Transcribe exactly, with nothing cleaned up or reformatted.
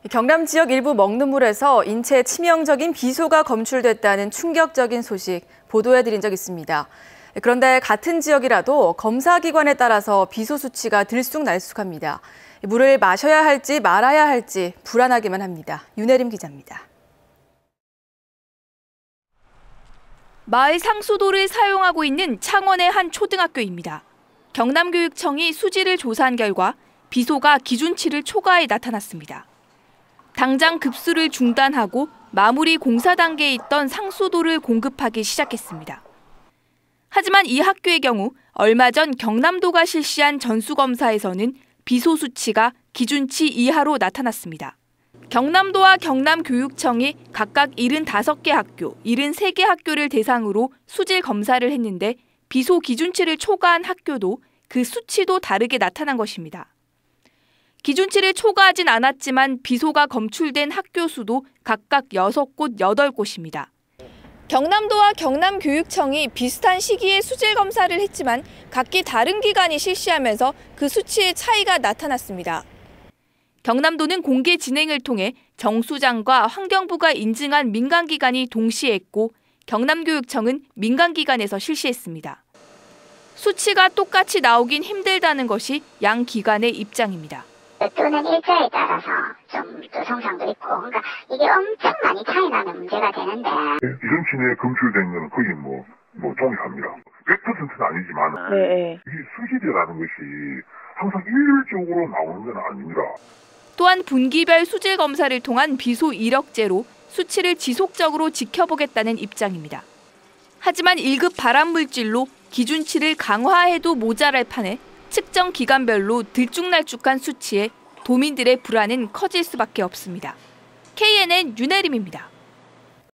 경남 지역 일부 먹는 물에서 인체에 치명적인 비소가 검출됐다는 충격적인 소식 보도해드린 적 있습니다. 그런데 같은 지역이라도 검사기관에 따라서 비소 수치가 들쑥날쑥합니다. 물을 마셔야 할지 말아야 할지 불안하기만 합니다. 윤혜림 기자입니다. 마을 상수도를 사용하고 있는 창원의 한 초등학교입니다. 경남교육청이 수지를 조사한 결과 비소가 기준치를 초과해 나타났습니다. 당장 급수를 중단하고 마무리 공사 단계에 있던 상수도를 공급하기 시작했습니다. 하지만 이 학교의 경우 얼마 전 경남도가 실시한 전수검사에서는 비소 수치가 기준치 이하로 나타났습니다. 경남도와 경남교육청이 각각 칠십오 개 학교, 칠십삼 개 학교를 대상으로 수질 검사를 했는데 비소 기준치를 초과한 학교도 그 수치도 다르게 나타난 것입니다. 기준치를 초과하진 않았지만 비소가 검출된 학교 수도 각각 여섯 곳, 여덟 곳입니다. 경남도와 경남교육청이 비슷한 시기에 수질 검사를 했지만 각기 다른 기관이 실시하면서 그 수치의 차이가 나타났습니다. 경남도는 공개 진행을 통해 정수장과 환경부가 인증한 민간기관이 동시에 했고 경남교육청은 민간기관에서 실시했습니다. 수치가 똑같이 나오긴 힘들다는 것이 양 기관의 입장입니다. 또는 일자에 따라서 좀 또 성상도 있고, 그러니까 이게 엄청 많이 차이 나는 문제가 되는데. 기준치 내에 검출된 거는 거의 뭐, 뭐 동일합니다. 백 퍼센트는 아니지만 네. 이 수질이라는 것이 항상 일률적으로 나오는 건 아닙니다. 또한 분기별 수질 검사를 통한 비소 이력제로 수치를 지속적으로 지켜보겠다는 입장입니다. 하지만 일 급 발암물질로 기준치를 강화해도 모자랄 판에 측정 기간별로 들쭉날쭉한 수치에 도민들의 불안은 커질 수밖에 없습니다. 케이엔엔 윤혜림입니다.